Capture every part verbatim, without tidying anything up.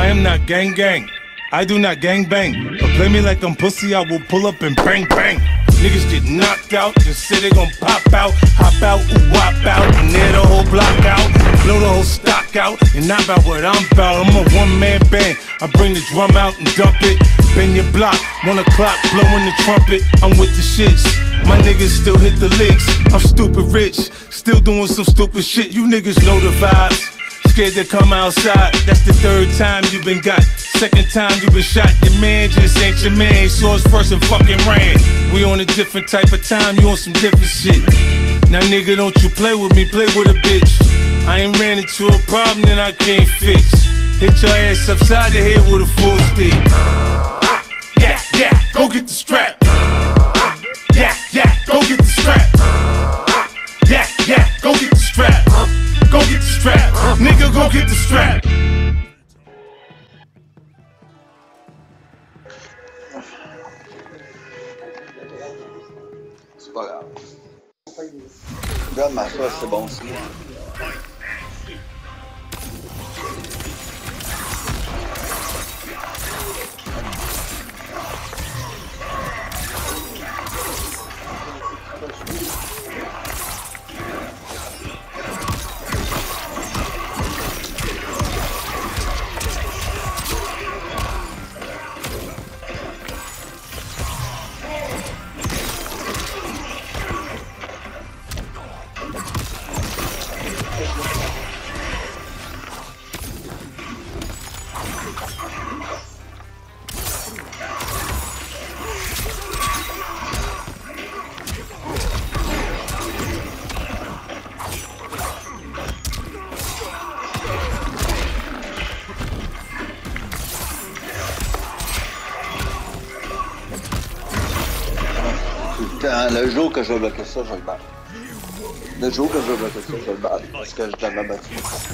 I am not gang gang. I do not gang bang. But play me like I'm pussy, I will pull up and bang bang. Niggas get knocked out, just say they gon' pop out, hop out, ooh, wop out, and tear the whole block out, blow the whole stock out, and not about what I'm about. I'm a one-man band, I bring the drum out and dump it. Bang your block, one o'clock, blowing the trumpet. I'm with the shits, my niggas still hit the licks. I'm stupid rich, still doing some stupid shit. You niggas know the vibes, scared to come outside. That's the third time you been got. Second time you been shot, your man just ain't your man. Saw us first and fucking ran. We on a different type of time, you on some different shit. Now nigga, don't you play with me, play with a bitch. I ain't ran into a problem that I can't fix. Hit your ass upside the head with a full stick. Yeah, yeah, go get the strap. Yeah, yeah, go get the strap. Yeah, yeah, go get the strap. Go get the strap. Nigga, go get the strap. C'est pas grave. Regarde ma sauce, c'est bon aussi. Le jour que je vais bloquer ça, je vais le battre. Le jour que je vais bloquer ça, je vais le battre. Parce que je l'avais battu.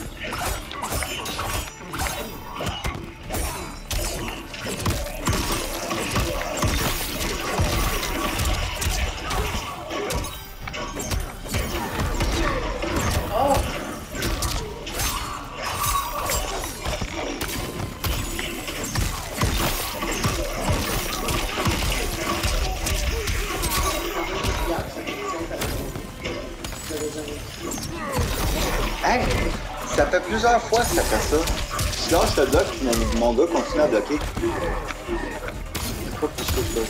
Hey, ça fait plusieurs fois que ça fait ça. Je lâche le bloc et mon gars continue à bloquer. C'est pas plus que ça.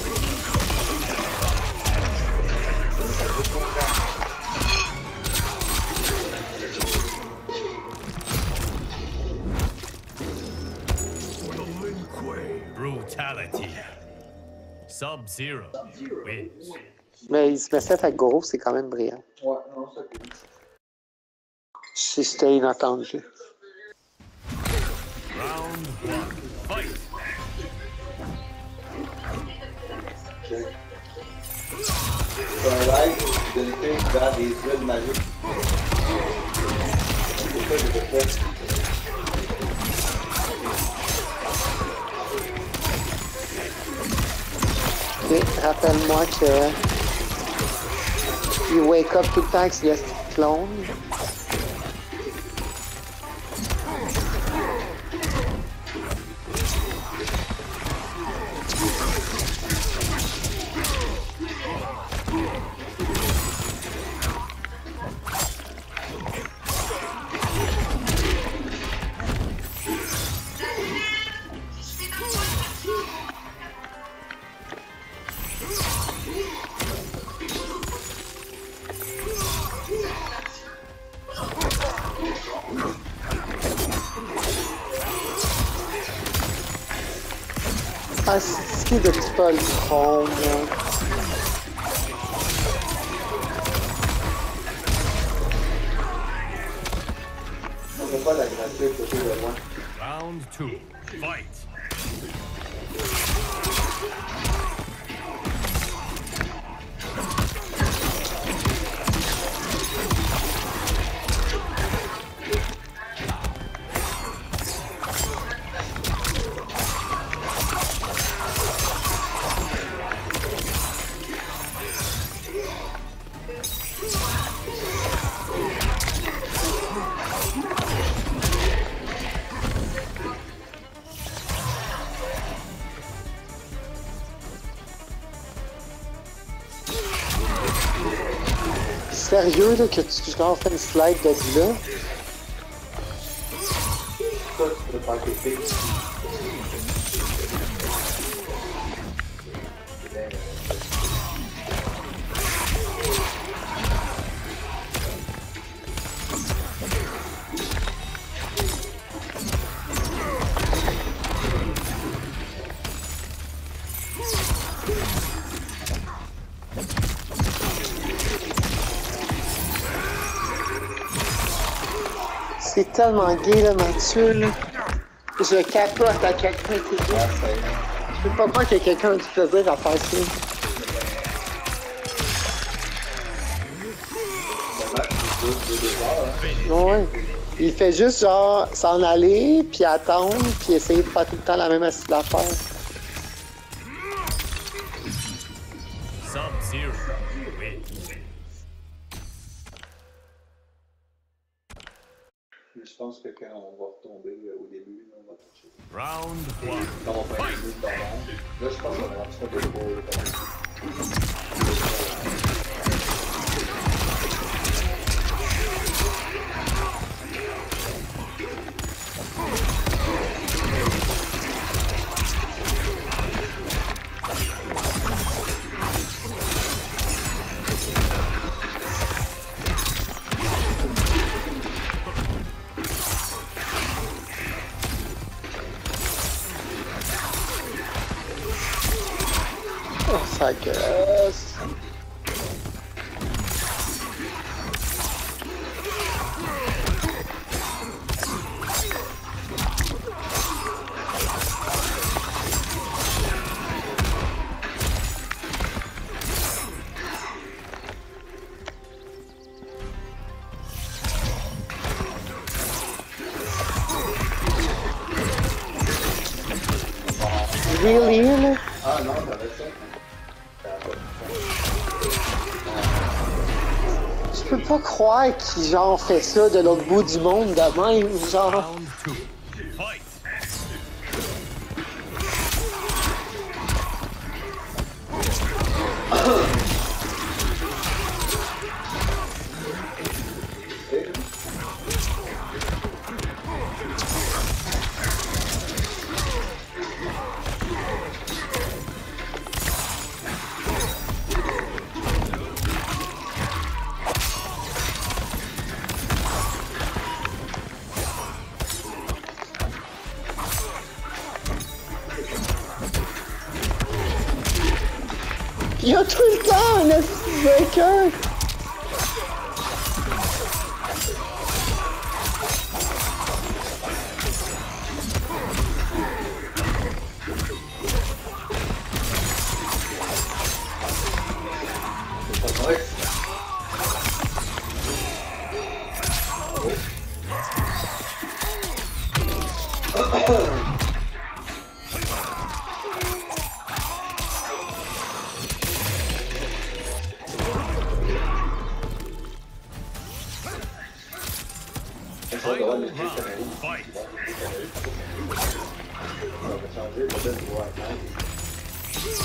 Brutality. Sub-Zero wins. Mais il se met sept avec Goro, c'est quand même brillant. Ouais, non, ça cool. Si c'était inattendu. Round one, fight! Check. C'est un live d'une fille qui bat des huiles magiques. C'est ça que j'ai fait. Ok, rappelle-moi que il wake up tout le temps avec le clone. Ah, c'est qui de petit peu le trône, là? On peut pas la gratuite côté de moi. Round two, fight! sérieux là, que tu genre fais une slide de là? Ça, tu peux faire tes pics. C'est tellement gay là, Mathieu là. Je capote à quel point c'est gay. Ah, ça y est. Je peux pas croire qu'il y a quelqu'un qui peut dire à faire ça. Le match, c'est juste deux deux heures, hein. Ouais. Il fait juste genre s'en aller, puis attendre, puis essayer de faire tout le temps la même astuce d'affaire. Sub-Zero wins. Je pense que quand on va retomber euh, au début, on va toucher. Round one. Quand on va faire une minute d'avant, là je pense qu'on va rentrer de gros. Oh, ça gosse. Really, là? Ah non, t'avais ça. Je peux pas croire qu'il genre fait ça de l'autre bout du monde de même, genre. Round two. Fight. Il y a tout le temps un esti breaker! Ouais. Final round. Fight. On va changer, peut-être pour voir un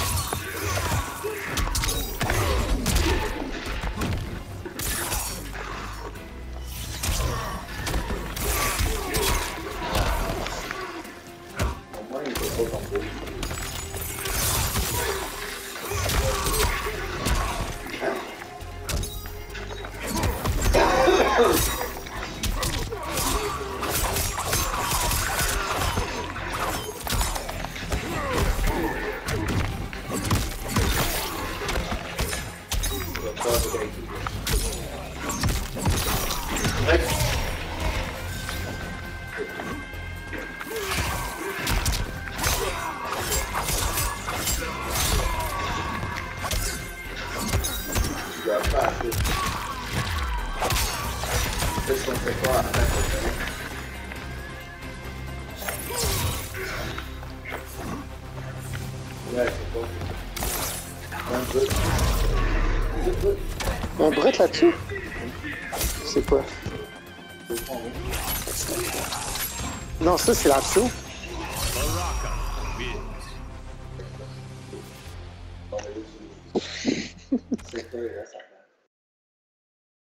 Au moins, il faut pas tomber. Qu'est-ce qu'on fait quoi après? Ouais, c'est pas. Un brett là-dessus? C'est quoi? Non, ça c'est là-dessous. Baraka wins. C'est quoi, là, ça?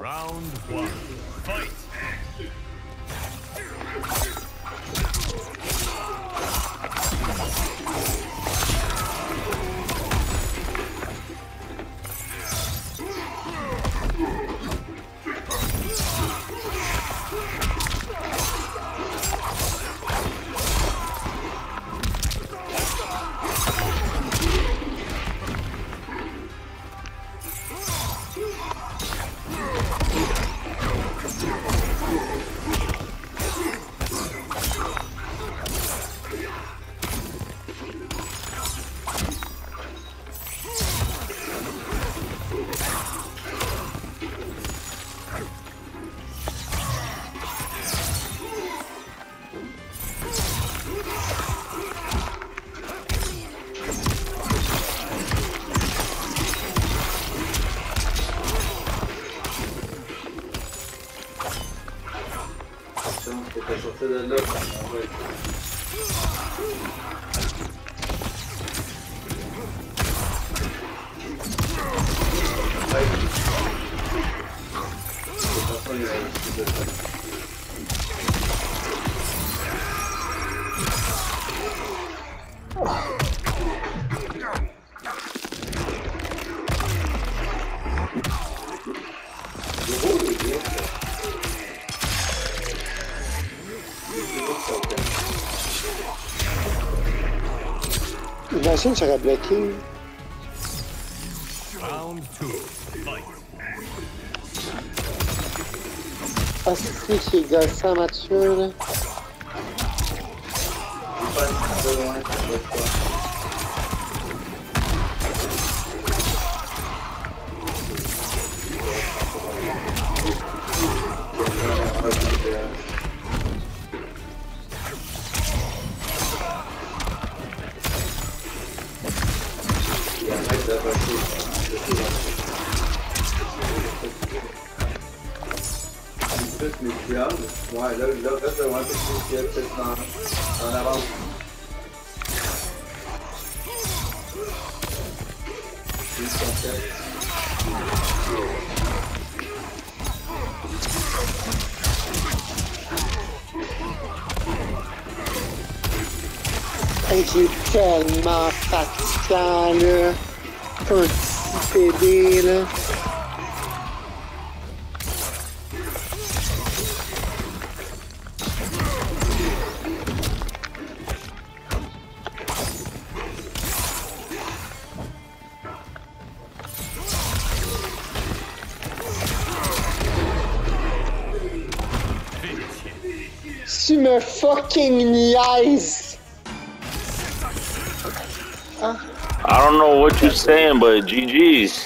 Round one. Fight. T'es sorti de là, ça m'en va. Imagine, j'aurais bloqué. Round two. Fight. Ah, si, c'est gossant, Mathieu, là. Plus les diables. Ouais, là, là, reste de voir plus les peut-être en, en avance. Hey, j'ai tellement fatigant, là. Un petit bébé, là. Tu me fucking niaises! Ah. I don't know what you're saying, but G G's.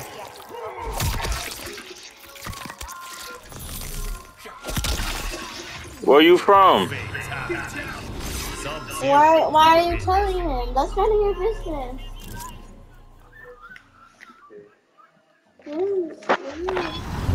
Where are you from? Why, why are you telling him? That's none of your business. Mm, mm.